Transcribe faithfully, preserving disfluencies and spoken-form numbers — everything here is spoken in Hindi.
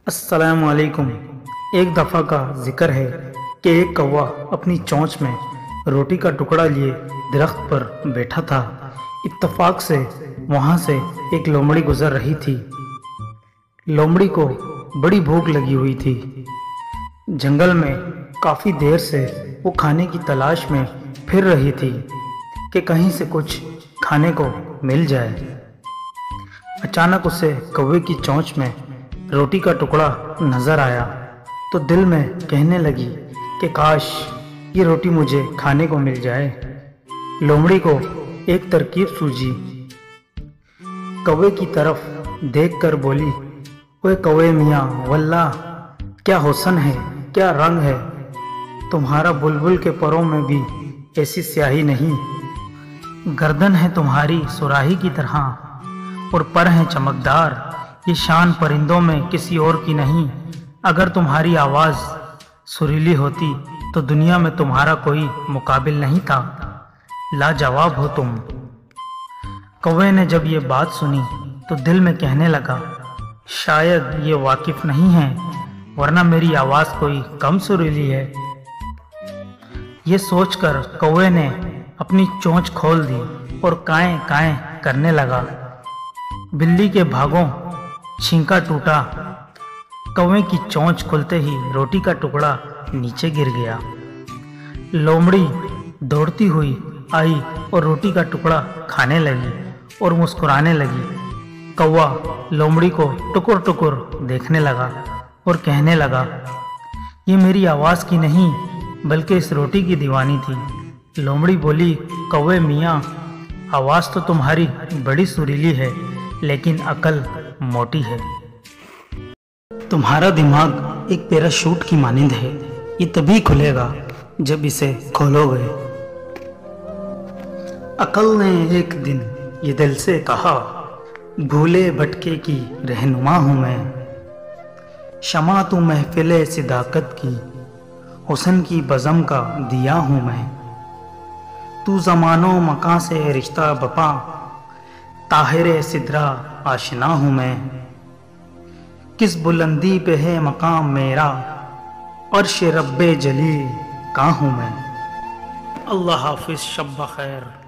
अस्सलामु अलैकुम। एक दफ़ा का जिक्र है कि एक कौवा अपनी चोंच में रोटी का टुकड़ा लिए दरख्त पर बैठा था। इत्तफाक से वहाँ से एक लोमड़ी गुजर रही थी। लोमड़ी को बड़ी भूख लगी हुई थी। जंगल में काफ़ी देर से वो खाने की तलाश में फिर रही थी कि कहीं से कुछ खाने को मिल जाए। अचानक उसे कौवे की चोंच में रोटी का टुकड़ा नजर आया तो दिल में कहने लगी कि काश ये रोटी मुझे खाने को मिल जाए। लोमड़ी को एक तरकीब सूझी। कौवे की तरफ देखकर बोली, ओए कौवे मियाँ, वल्लाह क्या हुस्न है, क्या रंग है। तुम्हारा बुलबुल के परों में भी ऐसी स्याही नहीं। गर्दन है तुम्हारी सुराही की तरह और पर हैं चमकदार। ये शान परिंदों में किसी और की नहीं। अगर तुम्हारी आवाज़ सुरीली होती तो दुनिया में तुम्हारा कोई मुकाबिल नहीं था। लाजवाब हो तुम। कौवे ने जब ये बात सुनी तो दिल में कहने लगा, शायद ये वाकिफ नहीं है, वरना मेरी आवाज़ कोई कम सुरीली है। ये सोचकर कौवे ने अपनी चोंच खोल दी और काएं काएं करने लगा। बिल्ली के भागों छींका टूटा। कौवे की चोंच खुलते ही रोटी का टुकड़ा नीचे गिर गया। लोमड़ी दौड़ती हुई आई और रोटी का टुकड़ा खाने लगी और मुस्कुराने लगी। कौवा लोमड़ी को टुकुर टुकुर देखने लगा और कहने लगा, ये मेरी आवाज़ की नहीं बल्कि इस रोटी की दीवानी थी। लोमड़ी बोली, कौवे मियाँ, आवाज़ तो तुम्हारी बड़ी सुरीली है लेकिन अकल मोटी है। तुम्हारा दिमाग एक पैराशूट की मानिंद है, ये तभी खुलेगा जब इसे खोलोगे। अकल ने एक दिन ये दिल से कहा, भूले भटके की रहनुमा हूँ मैं। शमा तू महफिले सिदाकत की, हुस्न की बज़म का दिया हूँ मैं। तू ज़मानो मकां से रिश्ता बपा, ताहिरे सिदरा आशना हूँ मैं। किस बुलंदी पे है मकाम मेरा, अर्श रब्बे जलील का हूँ मैं। अल्लाह हाफिज़, शब खैर।